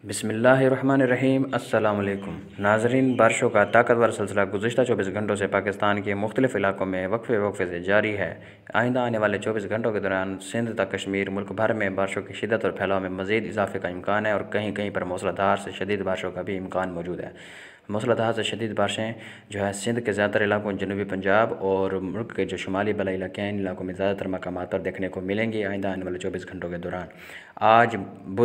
बिस्मिल्लाहिर्रहमानिर्रहीम। अस्सलाम वालेकुम नाज़रीन, बारिशों का ताकतवर सिलसिला गुज़िश्ता 24 घंटों से पाकिस्तान के मुख्तलिफ़ इलाकों में वक्फ़े वक्फ़े से जारी है। आइंदा आने वाले 24 घंटों के दौरान सिंध तक कश्मीर मुल्क भर में बारिशों की शिद्दत और फैलाव में मज़ीद इजाफे का इम्कान है और कहीं कहीं पर मूसलाधार से शदीद बारिशों का भी इम्कान मौजूद है। मूसलाधार से शदीद बारिशें जो है सिंध के ज़्यादातर इलाकों, जनूबी पंजाब और मुल्क के जो शुमाली बलाई इलाके हैं, इन इलाकों में ज़्यादातर मकामात पर देखने को मिलेंगी आइंदा आने वाले 24 घंटों के दौरान। आज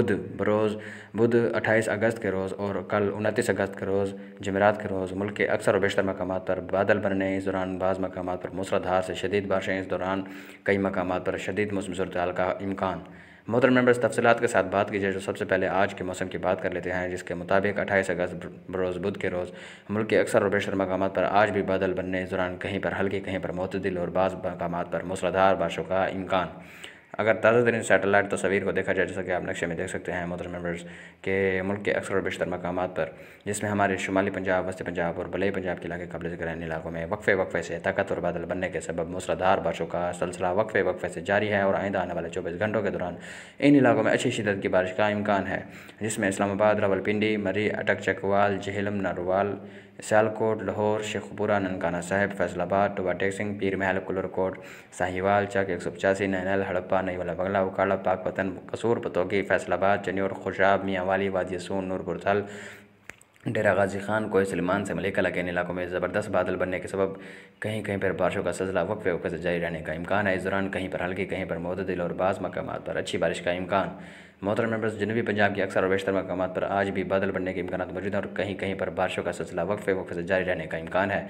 बुध 28 अगस्त के रोज़ और कल 29 अगस्त के रोज़ जमेरात के रोज़ मुल्क के अक्सर और बेशतर मकामात पर बादल बनने, इस दौरान बाज़ मकामात पर मूसलाधार से शदीद बारिशें, इस दौरान कई मकामात पर शदीद मौसमी सूरत हाल का इम्कान। मोहतरम मेंबर्स, तफसीलात के साथ बात कीजिए। जो सबसे पहले आज के मौसम की बात कर लेते हैं, जिसके मुताबिक 28 अगस्त बरोज़ बुध के रोज़ मुल्क के अक्सर और बेशतर मकामात पर आज भी बादल बनने, इस दौरान कहीं पर हल्की, कहीं पर मुतदिल और बाज़ मकामात पर मूसलाधार बारिशों का इम्कान। अगर ताज़ा तरीन सैटेलाइट तस्वीर को देखा जाए, जैसा कि आप नक्शे में देख सकते हैं मोहतरम मेंबर्स, के मुल्क के अक्सर और बेशतर मकामात पर, जिसमें हमारे शुमाली पंजाब, वस्ती पंजाब और बलई पंजाब के इलाके कब्ल ज़िक्र इन इलाकों में वक्फ़े वक्फ़े से ताकतवर बादल बनने के सबब मूसलाधार बारिशों का सिलसिला वक्फ़े वक्फ़े से जारी है और आइंदा आने वाले 24 घंटों के दौरान इन इलाकों में अच्छी शिद्दत की बारिश का इम्कान है, जिसमें इस्लामाबाद, रावलपिंडी, मरी, अटक, चकवाल, झेलम, नरवाल, सियालकोट, लाहौर, शेखपुरा, ननकाना साहिब, फैसलाबाद, टोबा टेक्सिंग, पीर महल, कुलरकोट, साहिवाल, चक 185, नैनल, हड़प्पा, नई वाला बंगला, उकाड़ा, पाकपतन, कसूर, पतौकी, फैसलाबाद, चन्योर, खुशाब, मियांवाली, वादी सून, नूरपुर थल, डेरा गाजी खान, कोई सलीमान से मलिकला के इन इलाकों में ज़बरदस्त बादल बनने के सबब कहीं कहीं पर बारिशों का सिलसिला वक्फ़े वक्फ़े से जारी रहने का इम्कान है। इस दौरान कहीं पर हल्की, कहीं पर मुतदिल और बाज़ मकामात पर अच्छी बारिश का इम्कान। मोहतरम मेंबर्स, जनूबी पंजाब के अक्सर और बेशतर मकामात पर आज भी बादल बनने के इम्कान मौजूद हैं और कहीं कहीं पर बारिशों का सिलसिला वक्फ़े वक्फ़े से जारी रहने का इम्कान है।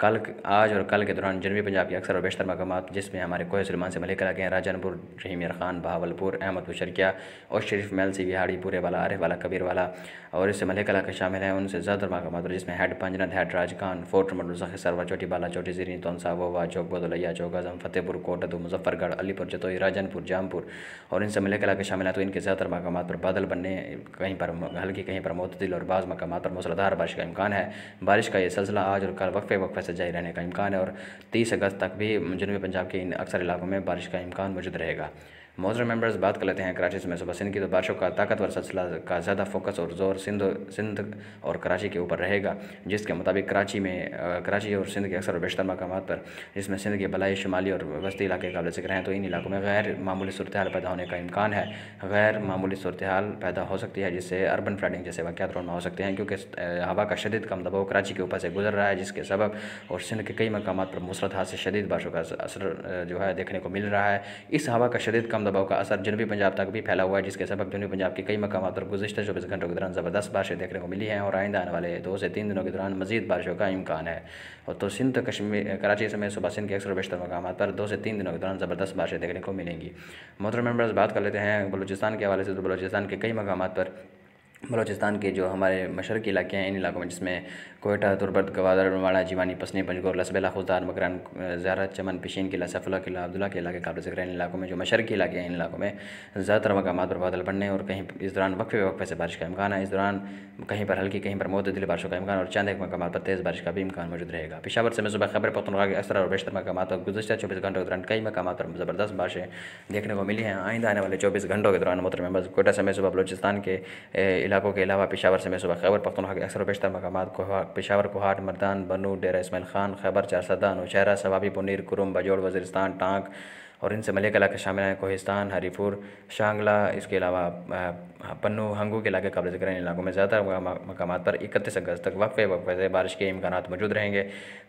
आज और कल के दौरान जनूबी पंजाब के अक्सर और बेशतर मकामात, जिसमें हमारे कोह सलीमान से मलिकला के हैं, राजनपुर, रहीम यार खान, बहावलपुर, अहमदपुर शर्किया और शरीफ महल, सी विहाड़ी, पूरे वाला, आरिफ वाला, कबीर वाला और इससे मलिकला के शामिल हैं, उनसे ज़्यादा मकामात पर, जिसमें head Panjnad, head Rajkan, fort मडुज़ा, सरवा, चोटी बाला, चोटी ज़ीरी, तोनसा, वोवा, चौक बदलैया, चौक आज़म, फतेहपुर, कोटदू, मुजफ्फरगढ़, अलीपुर, जतोई, राजनपुर, जामपुर और इनसे मलिकला के शामिल हैं, तो इनके ज़्यादातर मकामात पर बादल बनने, कहीं पर हल्की, कहीं पर मुतदिल और बाज़ मकामात पर मूसलाधार बारिश का इम्कान है। बारिश का ये सिलसिला आज और कल वक्फ़े वक्फ़े से जारी रहने का इम्कान है और 30 अगस्त तक भी जनूबी पंजाब के इन अक्सर इलाकों में बारिश का इम्कान मौजूद रहेगा। मोहतरम मेंबर्स, बात कर लेते हैं कराची से सुबह सिंध की। तो बारिशों का ताकतवर सिलसिला का ज़्यादा फोकस और ज़ोर सिंध और कराची के ऊपर रहेगा, जिसके मुताबिक कराची और सिंध के अक्सर और बेशतर मकामात पर, जिसमें सिंध के बलाई, शुमाली और वस्ती इलाके काबिल ज़िक्र हैं, तो इन इलाकों में गैर मामूली सूरत हाल पैदा होने का इम्कान है। गैर मामूली सूरत हाल पैदा हो सकती है, जिससे अर्बन फ्लडिंग जैसे वाक़यात रोनमा हो सकते हैं, क्योंकि हवा का शदीद कम दबाव कराची के ऊपर से गुजर रहा है, जिसके सबब और सिंध के कई मकामात पर मूसलाधार से शदीद बारिशों का असर जो है देखने को मिल रहा है। इस हवा का शदीद कम दबाव का असर जनूबी पंजाब तक भी फैला हुआ है, जिसके सबब जनूबी पंजाब के कई मकामात पर गुज़िश्ता 24 घंटों के दौरान ज़बरदस्त बारिशें देखने को मिली हैं और आइंदा आने वाले 2 से 3 दिनों के दौरान मज़ीद बारिशों का इम्कान है। और तो सिंध, कश्मीर, कराची समेत सुबह सिंध के अक्सर बेशतर मकामात पर 2 से 3 दिनों के दौरान ज़बरदस्त बारिशें देखने को मिलेंगी। मोहतरम मेंबर्स, बात कर लेते हैं बलूचिस्तान के हवाले से। तो बलूचिस्तान के कई मकामात पर, बलूचिस्तान के जो हमारे मशरक़ी इलाके हैं, इन इलाकों में, जिसमें कोयटा, तुर्बत, गवादर, वाड़ा, जीवानी, पसनी, पंजगोर, लसबेला, खुजदार, मकरान, ज़ारत, चमन, पिशीन किला, सैफुल्ला किला, अब्दुल्ला के इलाके काबिल ज़िक्र इन इलाकों में, जो मशरक़ी इलाके हैं, इन इलाकों में ज़्यादातर मकामात पर बादल बनने और कहीं इस दौरान वक्फ़े वक्फ़े से बारिश का इम्कान है। इस दौरान कहीं पर हल्की, कहीं पर मुतदिल बारिशों का इम्कान और चंद एक मकामात पर तेज़ बारिश का भी इम्कान मौजूद रहेगा। पेशावर से सुबह खैबर पख्तूनख्वा के अक्सर और बेशतर मकामात पर गुज़िश्ता 24 घंटों के दौरान कई मकामात पर ज़बरदस्त बारिशें देखने को मिली हैं। आइंदा आने वाले 24 घंटों के दौरान मोहतरम मेंबर्स, कोयटा समेत सुबह बलूचिस्तान के इलाकों के अलावा पेशावर समेत सुबह खैबर पख्तूनख्वा के अक्सर और बेशतर मकामात, पेशावर, कोहाट, मर्दान, बनू, डेरा इसमाइल खान, खैबर, चारसदा, नौशहरा, सवाबी, पुनीर, कुरुम, बजोड़, वज़ीरिस्तान, टांग और इनसे मलिकला के शामिल हैं, कोहिस्तान, हरीपुर, शांगला, इसके अलावा पन्नू, हंगू के इलाके काबिल ज़िक्र इन इलाकों में ज़्यादातर मकामात पर 31 अगस्त तक वक्फ़े वक्फ़े से बारिश के इम्कानात मौजूद रहेंगे।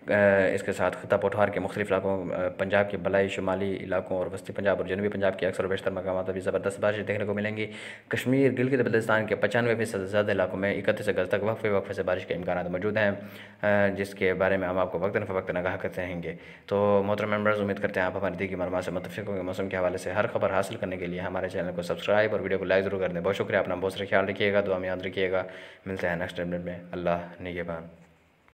इसके साथ खिता पठवार के मुख्तलिफ़ इलाकों, पंजाब के बलाई, शुमाली इलाकों और वस्ती पंजाब और जनूबी पंजाब के अक्सर और बेशतर मकामात पर भी ज़बरदस्त बारिश देखने को मिलेंगी। कश्मीर, गिलगित बल्तिस्तान के 95% से ज़्यादा इलाकों में 31 अगस्त तक वक्फ़े वक्फ़े से बारिश के इम्कानात मौजूद हैं, जिसके बारे में हम आपको वक्तन फ़वक्त आगाह करते रहेंगे। तो मोहतरम मेंबर्स, उम्मीद करते हैं आप हमारी दी की मालूमात से मुत्तफ़िक़ होंगे। मौसम के हवाले से हर खबर हासिल करने के लिए हमारे चैनल को सब्सक्राइब और वीडियो को लाइक ज़रूर कर दें। बहुत शुक्रिया। अपना बहुत सारा ख्याल रखिएगा, दुआ में याद रखिएगा। मिलते हैं नेक्स्ट अपडेट में। अल्लाह निगहबान।